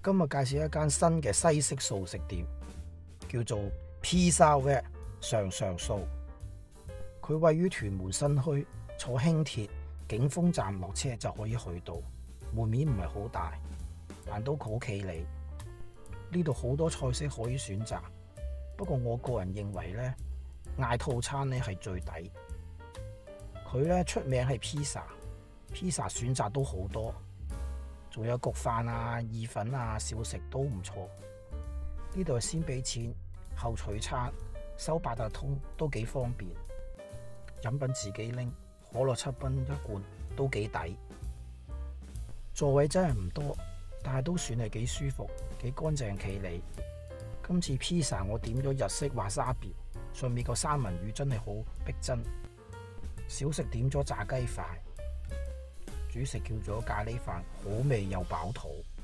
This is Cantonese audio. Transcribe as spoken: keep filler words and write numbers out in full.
今日介紹一間新嘅西式素食店，叫做 Pizza Vet 上上素。佢位於屯門新墟，坐輕鐵景豐站落車就可以去到。門面唔係好大，但都好企理。呢度好多菜式可以選擇，不過我個人認為呢，嗌套餐呢係最抵。佢呢出名係 pizza，pizza 選擇都好多。仲有焗飯啊、意粉啊、小食都唔錯。呢度係先俾錢後取餐，收八達通都幾方便。飲品自己拎，可樂七蚊一罐都幾抵。座位真係唔多，但係都算係幾舒服、幾乾淨企理。今次 pizza 我點咗日式 wasabi， 上面個三文魚真係好逼真。小食點咗炸雞飯。主食叫咗咖喱飯，好味又飽肚。